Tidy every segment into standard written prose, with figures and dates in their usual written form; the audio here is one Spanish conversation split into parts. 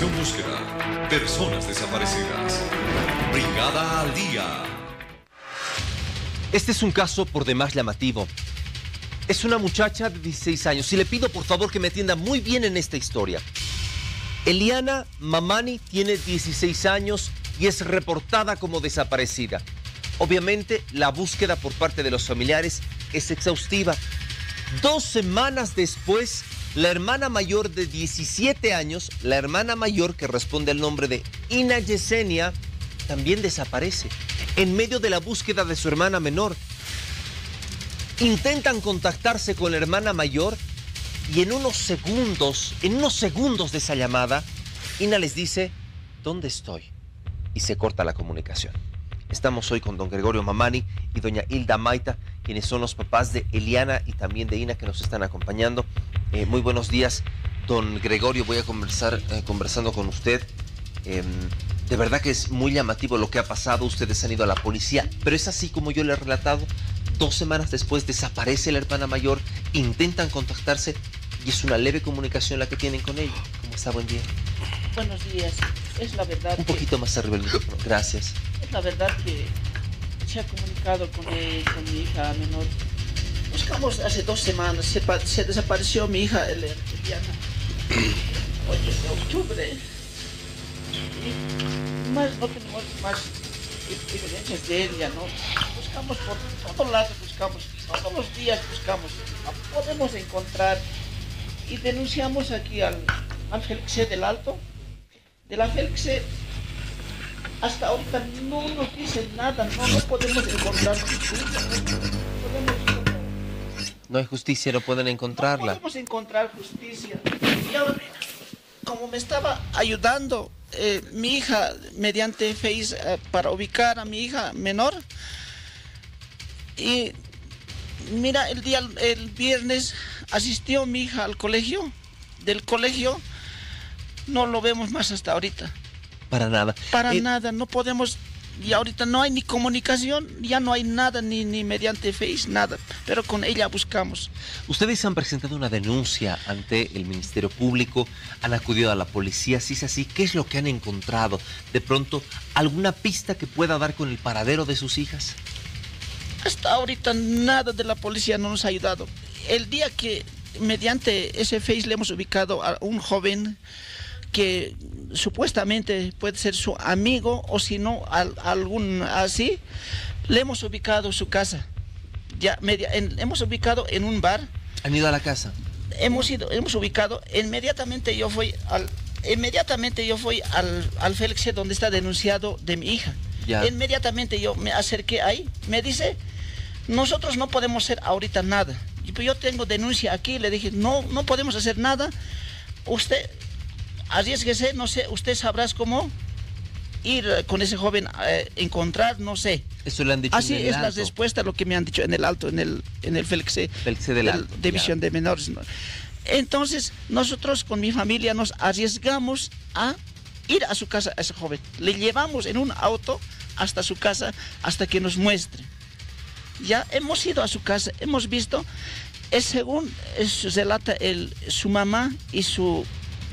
Operación Búsqueda. Personas desaparecidas. Brigada al Día. Este es un caso por demás llamativo. Es una muchacha de 16 años y le pido por favor que me atienda muy bien en esta historia. Eliana Mamani tiene 16 años y es reportada como desaparecida. Obviamente, la búsqueda por parte de los familiares es exhaustiva. 2 semanas después, la hermana mayor de 17 años, la hermana mayor que responde al nombre de Ina Yesenia, también desaparece en medio de la búsqueda de su hermana menor. Intentan contactarse con la hermana mayor y en unos segundos de esa llamada, Ina les dice, ¿dónde estoy? Y se corta la comunicación. Estamos hoy con don Gregorio Mamani y doña Hilda Maita, quienes son los papás de Eliana y también de Ina, que nos están acompañando. Muy buenos días, don Gregorio. Voy a conversando con usted. De verdad que es muy llamativo lo que ha pasado. Ustedes han ido a la policía, pero es así como yo le he relatado. 2 semanas después desaparece la hermana mayor, intentan contactarse y es una leve comunicación la que tienen con ella. ¿Cómo está? Buen día. Buenos días. Es la verdad. Un poquito más arriba el micrófono. Gracias. Es la verdad que se ha comunicado con mi hija menor. Buscamos hace 2 semanas. Se desapareció mi hija, Eliana. 8 de octubre. Y no tenemos más evidencias de ella, ¿no? Buscamos por todos lados, todos los días buscamos. No podemos encontrar. Y denunciamos aquí al FELCSE del Alto. De la FELCSE hasta ahorita no nos dicen nada, no podemos encontrar justicia, No hay justicia, no pueden encontrarla. No podemos encontrar justicia. Y ahora, como me estaba ayudando mi hija mediante Face para ubicar a mi hija menor, y mira, el viernes asistió mi hija al colegio. Del colegio no lo vemos más hasta ahorita. Para nada. Para nada, no podemos. Y ahorita no hay ni comunicación, ya no hay nada, ni mediante Face, nada. Pero con ella buscamos. Ustedes han presentado una denuncia ante el Ministerio Público, han acudido a la policía. Si es así, ¿qué es lo que han encontrado? De pronto, ¿alguna pista que pueda dar con el paradero de sus hijas? Hasta ahorita nada de la policía no nos ha ayudado. El día que mediante ese Face le hemos ubicado a un joven que supuestamente puede ser su amigo, o si no, algún así, le hemos ubicado su casa. Ya hemos ubicado en un bar. ¿Han ido a la casa? Hemos ubicado. Inmediatamente yo fui al FELCSE donde está denunciado de mi hija. Ya. Inmediatamente yo me acerqué ahí. Me dice, nosotros no podemos hacer ahorita nada. Yo tengo denuncia aquí. Le dije, no podemos hacer nada. Usted arriésguese, no sé, usted sabrá cómo ir con ese joven a encontrar, no sé. Eso le han dicho. Así en el es alto. la respuesta a lo que me han dicho en el Alto, en el FELCSE del Alto, División de Menores. Entonces, nosotros con mi familia nos arriesgamos a ir a su casa a ese joven. Le llevamos en un auto hasta su casa, hasta que nos muestre. Ya hemos ido a su casa, hemos visto, según relata su mamá y su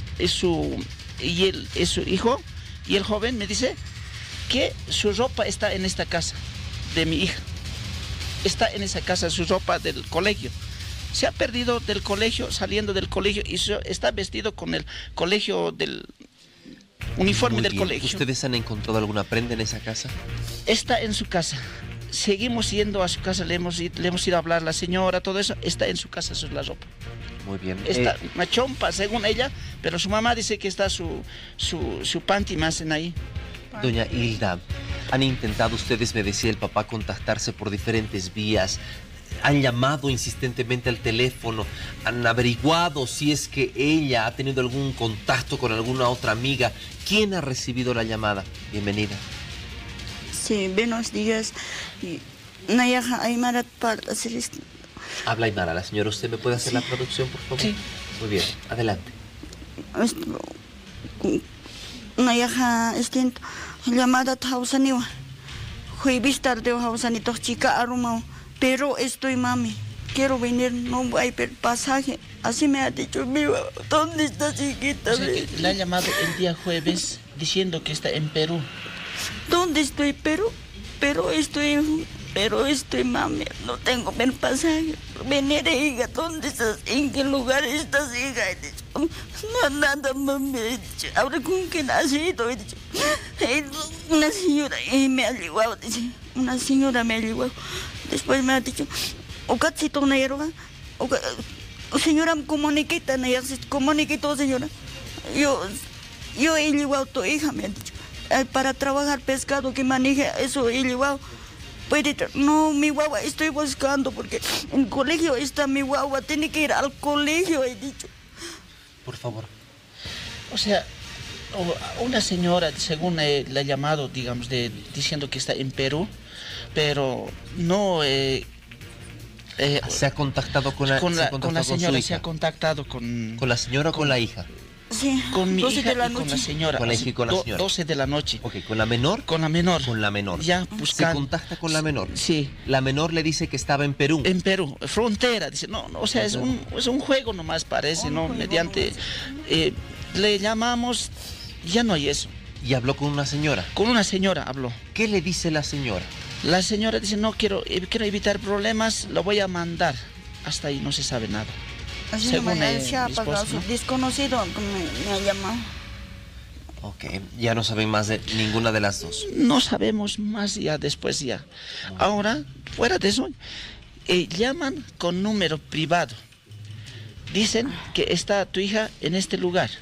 hijo, y el joven me dice que su ropa está en esta casa de mi hija. Está en esa casa su ropa del colegio. Se ha perdido del colegio, saliendo del colegio, y está vestido con el colegio del uniforme Muy del bien. colegio. ¿Ustedes han encontrado alguna prenda en esa casa? Está en su casa. Seguimos yendo a su casa, le hemos ido a hablar a la señora, todo eso. Está en su casa, eso es la ropa. Muy bien. Está una chompa, según ella, pero su mamá dice que está su panty más en ahí. Doña Hilda, ¿han intentado ustedes, me decía el papá, contactarse por diferentes vías? ¿Han llamado insistentemente al teléfono? ¿Han averiguado si es que ella ha tenido algún contacto con alguna otra amiga? ¿Quién ha recibido la llamada? Bienvenida. Sí, buenos días. Nayaja Aymarat para hacer esto. Habla Aymara, la señora. ¿Usted me puede hacer la traducción, por favor? Sí. Muy bien, adelante. Nayaja llamada Hausaniwa. Fui vistar de Hausanito chica arumao. Pero estoy mami. Quiero venir, no hay pasaje. Así me ha dicho mi guagua. ¿Dónde estás, hijita? O sea, que le ha llamado el día jueves diciendo que está en Perú. ¿Dónde estoy? Pero estoy, mami. No tengo el pasaje. Venir, hija. ¿Dónde estás? ¿En qué lugar estás, hija? He dicho, no, nada, mami. He dicho, ahora con qué nacido. He dicho, una señora me ha llevado. Dice, una señora me ha llevado. Después me ha dicho, Ocatito Nairoga. Señora, comuniquita, comuniquito, señora. Yo he llevado a tu hija, me han dicho. Para trabajar pescado que maneje eso he llevado. Pues no, mi guagua estoy buscando porque en el colegio está mi guagua, tiene que ir al colegio, he dicho. Por favor. O sea, una señora, según le ha llamado, digamos, diciendo que está en Perú, pero no... ¿Se ha contactado con la señora? Se ha contactado con... ¿Con la señora o con la hija? Sí, con mi 12 hija de la y con noche. la señora. Con la hija y con la señora. 12 de la noche. Ok, ¿con la menor? Con la menor. Con la menor. Ya ¿Se buscando. contacta con la menor? Sí. La menor le dice que estaba en Perú. En Perú, frontera. Dice, no, o sea, es un juego nomás parece, ¿no? Mediante... le llamamos, ya no hay eso. Y habló con una señora. Con una señora habló. ¿Qué le dice la señora? La señora dice, no, quiero evitar problemas, lo voy a mandar. Hasta ahí no se sabe nada. Así Según nomás, se ha mi apagado, esposo, ¿no? desconocido me ha llamado. Ok, ya no saben más de ninguna de las dos. No sabemos más ya, después ya. Ahora, fuera de eso, llaman con número privado. Dicen que está tu hija en este lugar.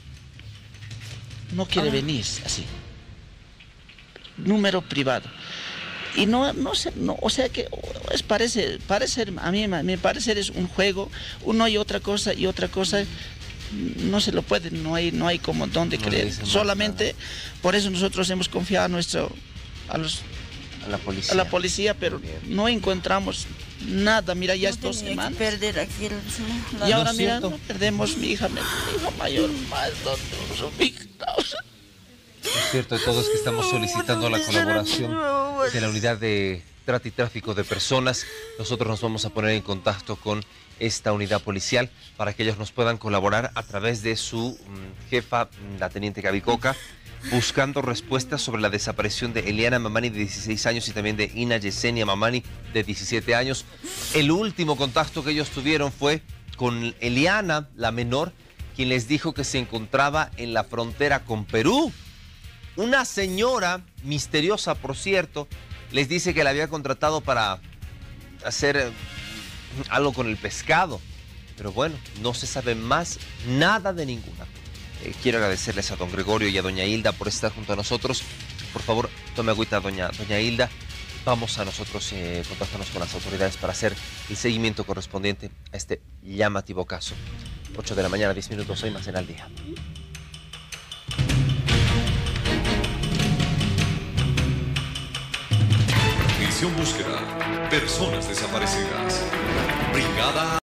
No quiere venir así. Número privado. Y no sé, no, o sea que parece, a mí me parece es un juego, uno y otra cosa, no se lo puede, no hay como dónde No creer. le dicen más Solamente por eso nosotros hemos confiado a la policía, pero Muy bien. no encontramos nada. Mira, ya No es 2 tenía que semanas. perder aquí Y ahora Lo mira, siento. no perdemos mi hija mayor, más nosotros, mi hija. Es cierto, de todo es que estamos solicitando la colaboración de la unidad de trata y tráfico de personas. Nosotros nos vamos a poner en contacto con esta unidad policial para que ellos nos puedan colaborar a través de su jefa, la teniente Gaby Coca, buscando respuestas sobre la desaparición de Eliana Mamani, de 16 años, y también de Ina Yesenia Mamani, de 17 años. El último contacto que ellos tuvieron fue con Eliana, la menor, quien les dijo que se encontraba en la frontera con Perú. Una señora, misteriosa por cierto, les dice que la había contratado para hacer algo con el pescado. Pero bueno, no se sabe más nada de ninguna. Quiero agradecerles a don Gregorio y a doña Hilda por estar junto a nosotros. Por favor, tome agüita, doña Hilda. Vamos a nosotros contactarnos con las autoridades para hacer el seguimiento correspondiente a este llamativo caso. 8 de la mañana, 10 minutos, hoy más en Al Día. Misión Búsqueda. Personas desaparecidas. Brigada